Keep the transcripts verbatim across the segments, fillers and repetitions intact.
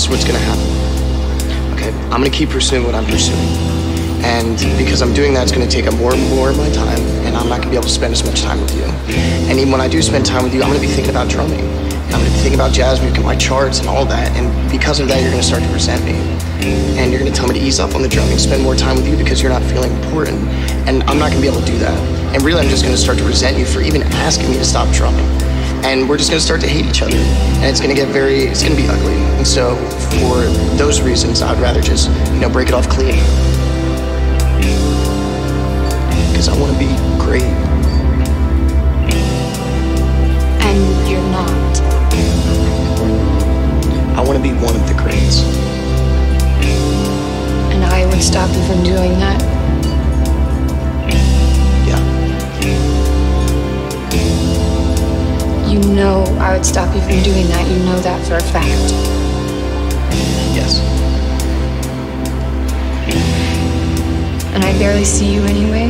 is what's gonna happen. Okay, I'm gonna keep pursuing what I'm pursuing. And because I'm doing that, it's gonna take up more and more of my time, and I'm not gonna be able to spend as much time with you. And even when I do spend time with you, I'm gonna be thinking about drumming. And I'm gonna be thinking about jazz music and my charts and all that. And because of that, you're gonna start to resent me. And you're gonna tell me to ease up on the drumming, spend more time with you because you're not feeling important. And I'm not gonna be able to do that. And really, I'm just gonna start to resent you for even asking me to stop drumming. And we're just gonna start to hate each other. And it's gonna get very, it's gonna be ugly. And so for those reasons, I'd rather just, you know, break it off clean. Because I wanna be great. And you're not. I wanna be one of the greats. And I would stop you from doing that. Yeah. You know I would stop you from doing that. You know that for a fact. Yes. And I barely see you anyway.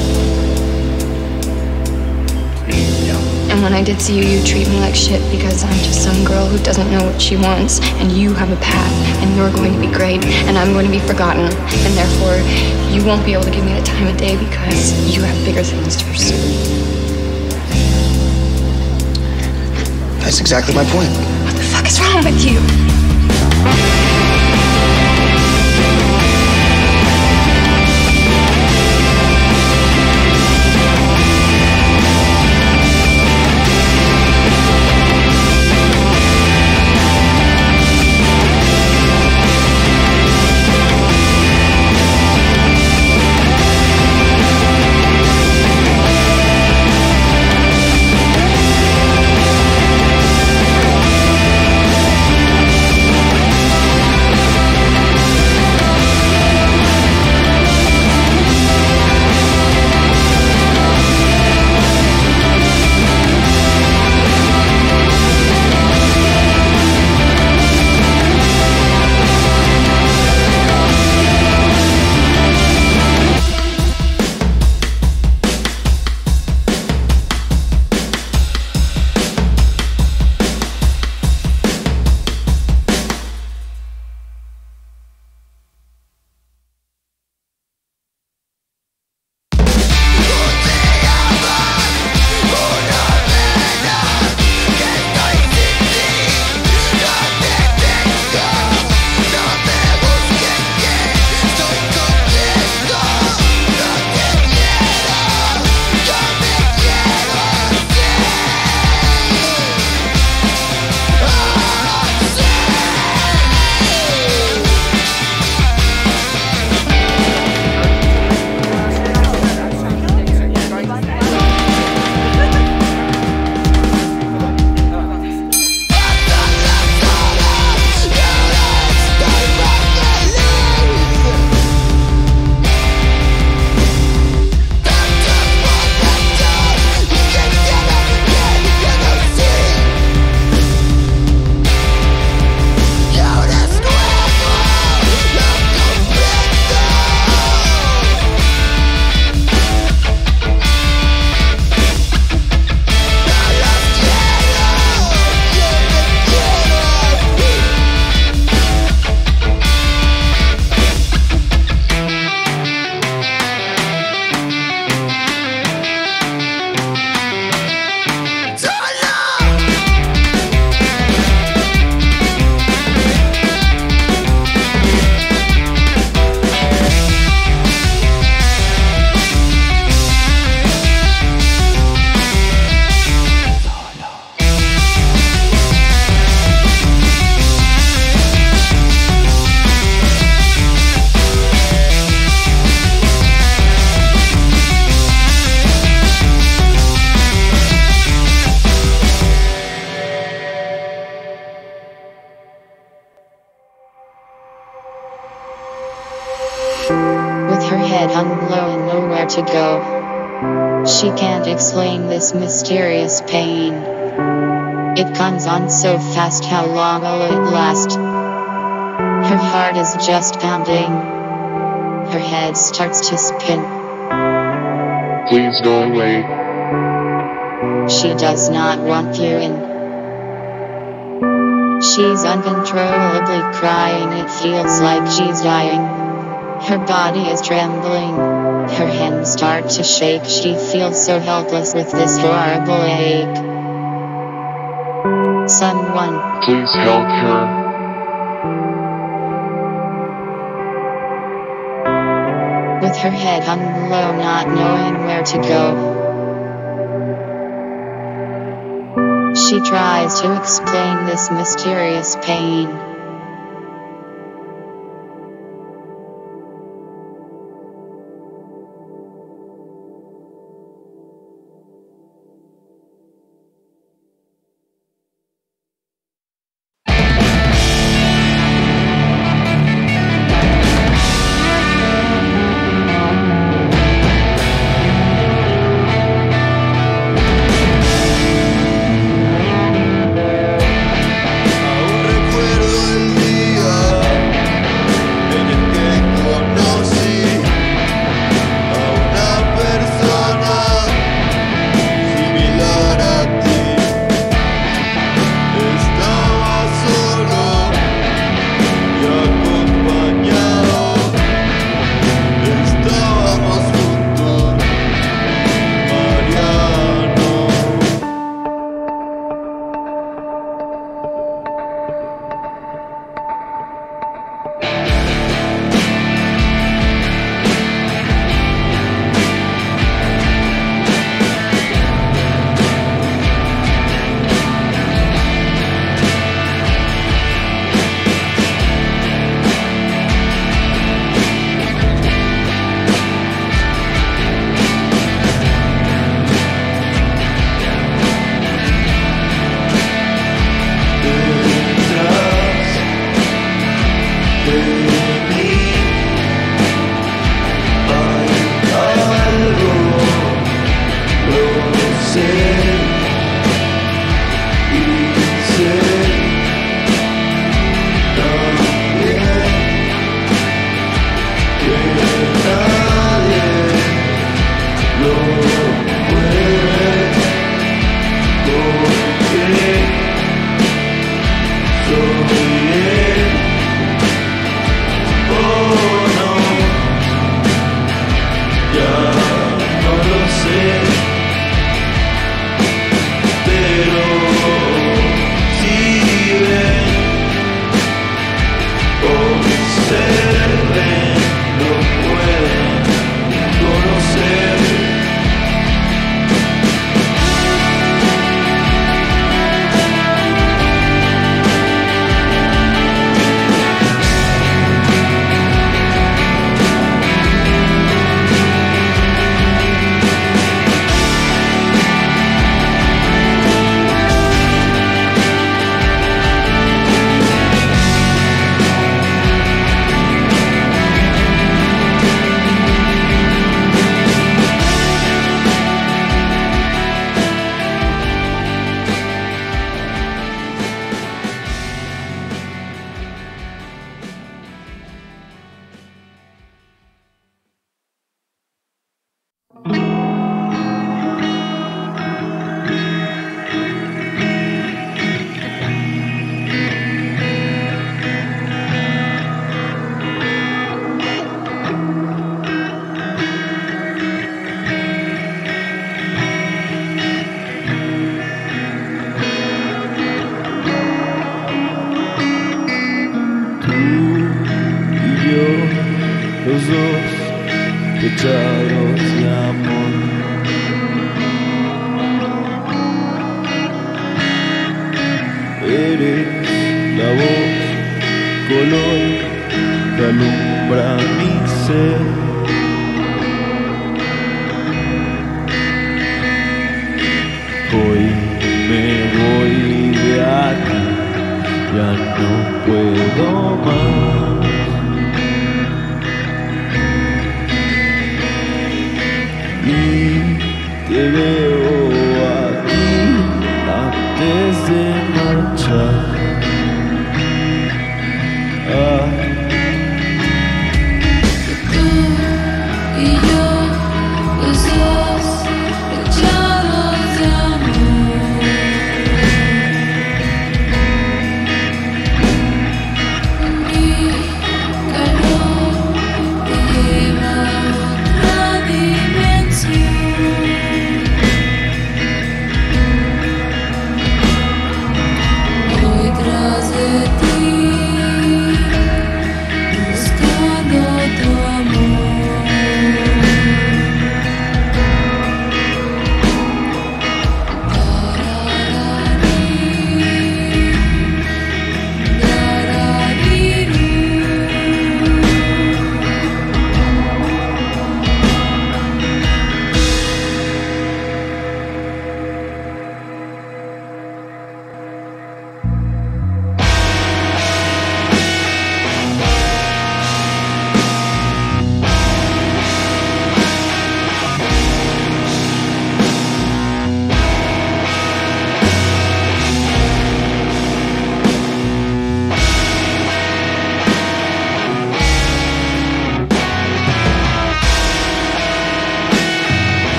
Yeah. And when I did see you, you treat me like shit because I'm just some girl who doesn't know what she wants. And you have a path, and you're going to be great, and I'm going to be forgotten. And therefore, you won't be able to give me the time of day because you have bigger things to pursue. That's exactly my point. What the fuck is wrong with you? hung low and nowhere to go. She can't explain this mysterious pain. It comes on so fast, how long will it last? Her heart is just pounding. Her head starts to spin. Please go away. She does not want you in. She's uncontrollably crying, it feels like she's dying. Her body is trembling. Her hands start to shake. She feels so helpless with this horrible ache. Someone, please help her. With her head hung low, not knowing where to go, she tries to explain this mysterious pain. pechados de amor. Eres la voz, color que alumbra mi ser. Hoy me voy de aquí, ya no puedo más. Y te veo aquí antes de marchar. Ah. Tú y yo, los dos pechados de amor.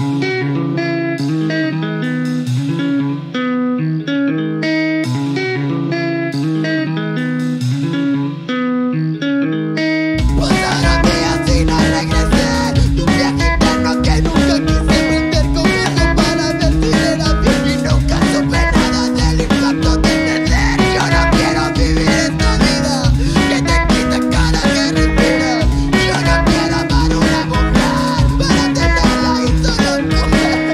Para tenerla y solo comer.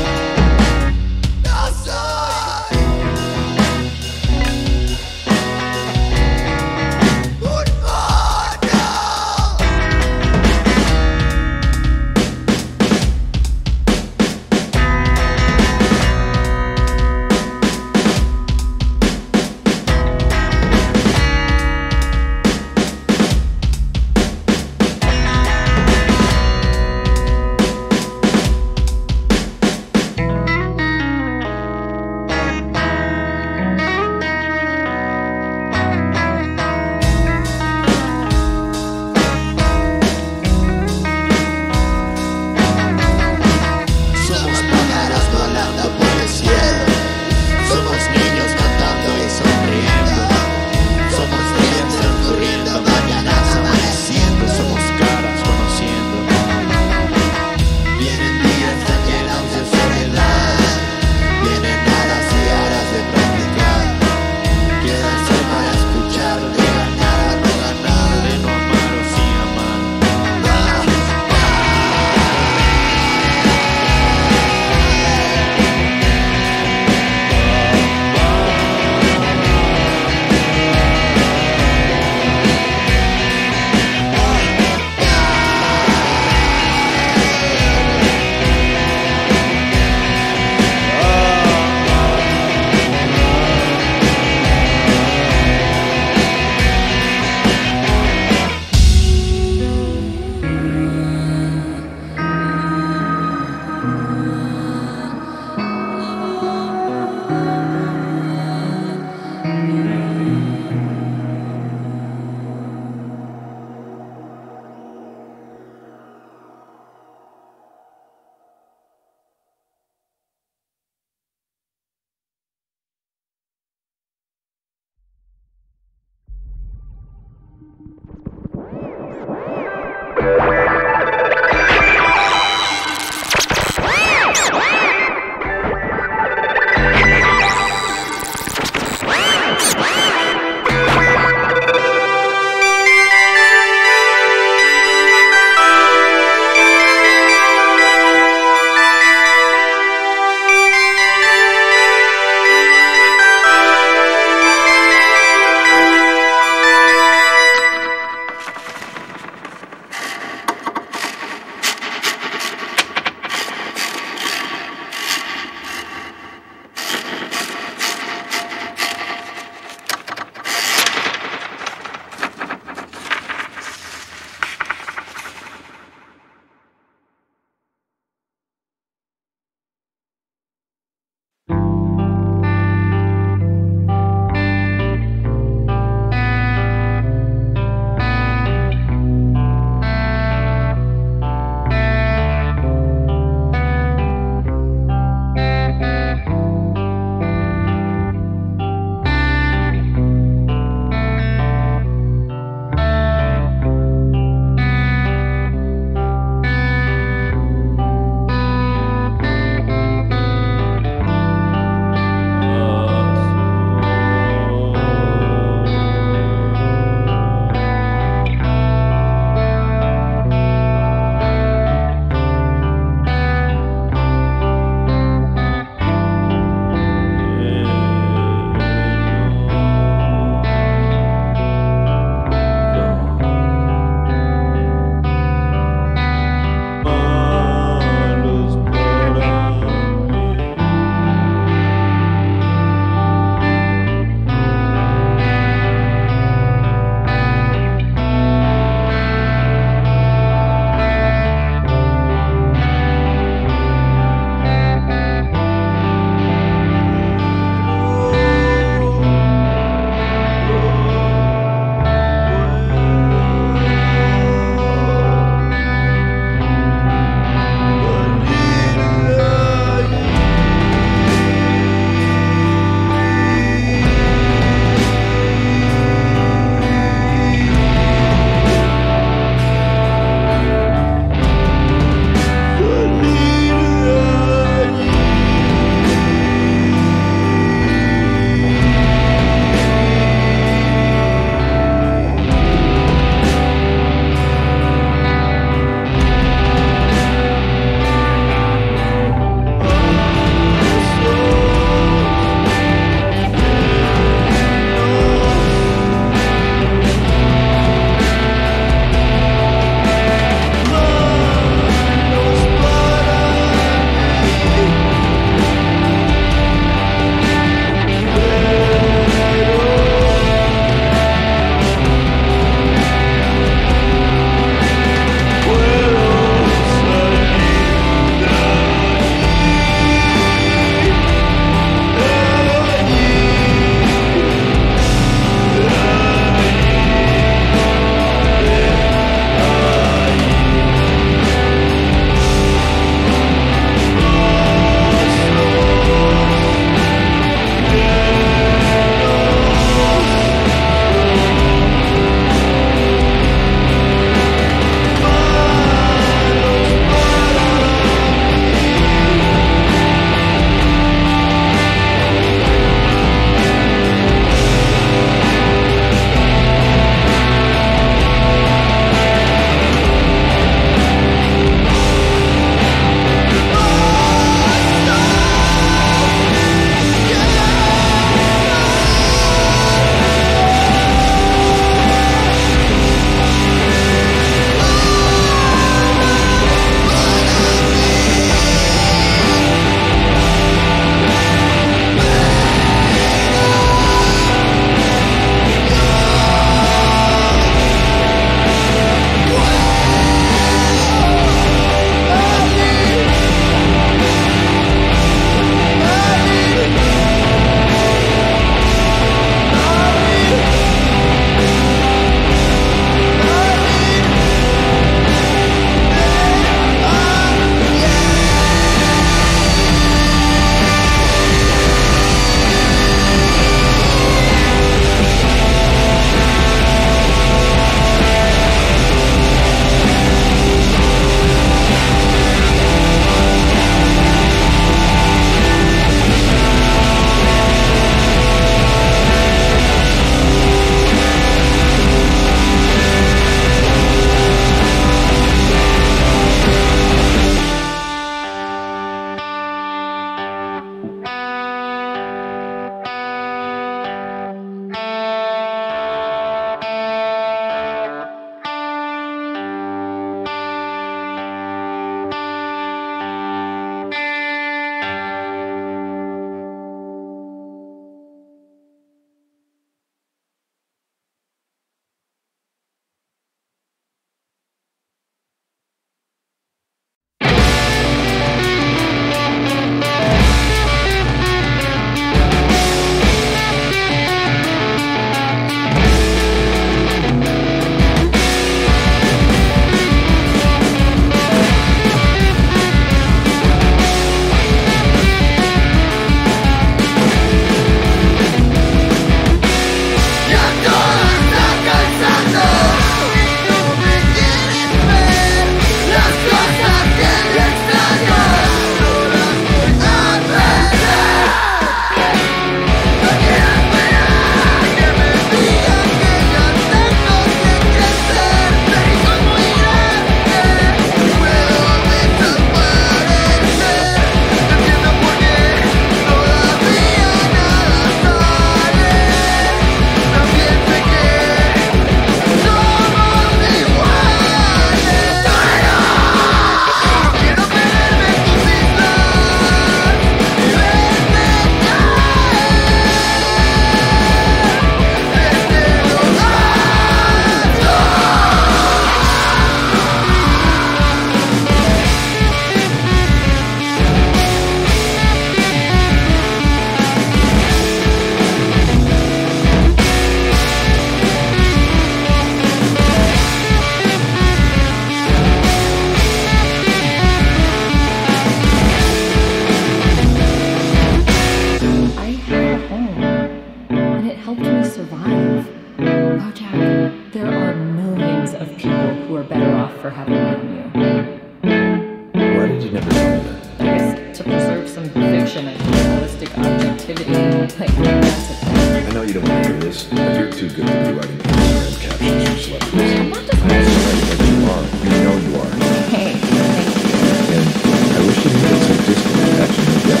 between fiction and realistic objectivity. Like, that's a thing. I know you don't want to hear this, but you're too good to be writing Instagram captions for celebrities. I'm not just I am right that you are. You know you are. Hey, thank you. And I wish you didn't get so distant and action like that.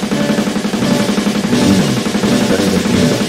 You know, it's better than anybody.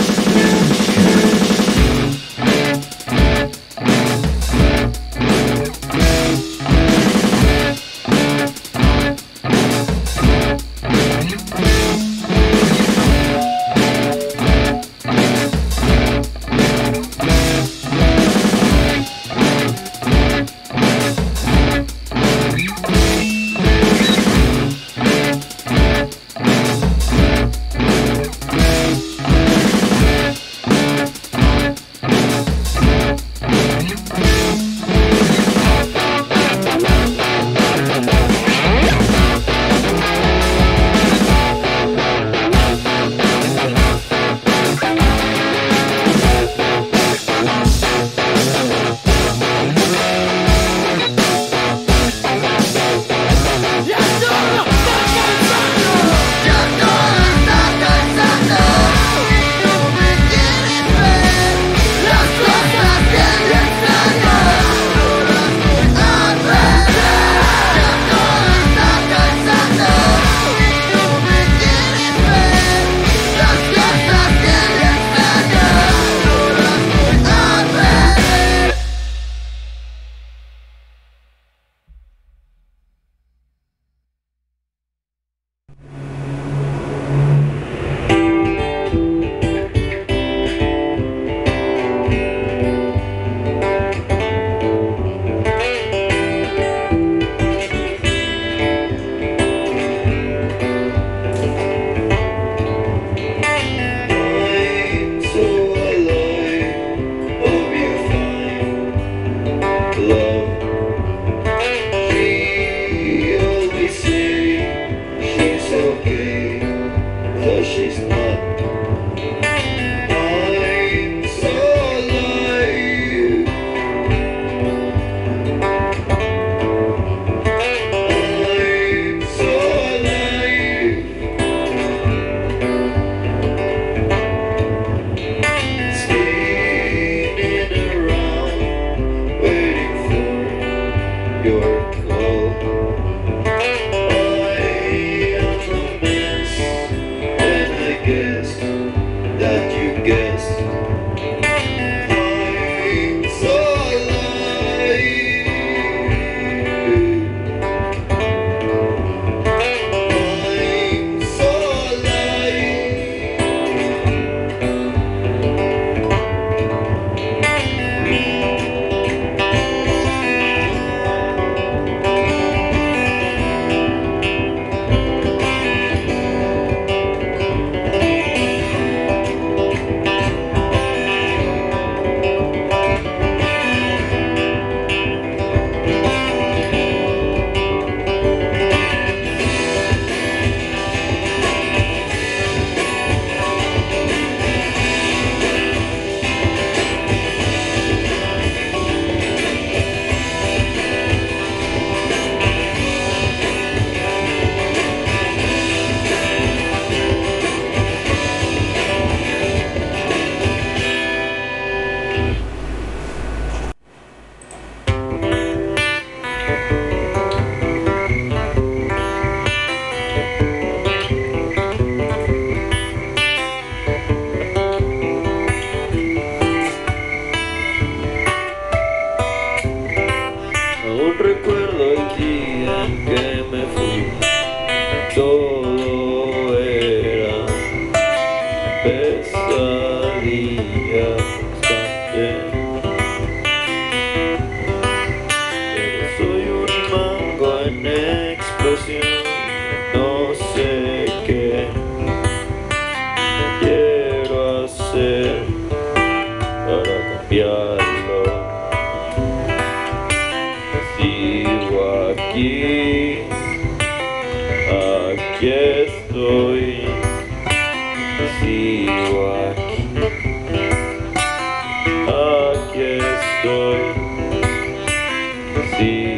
Sí.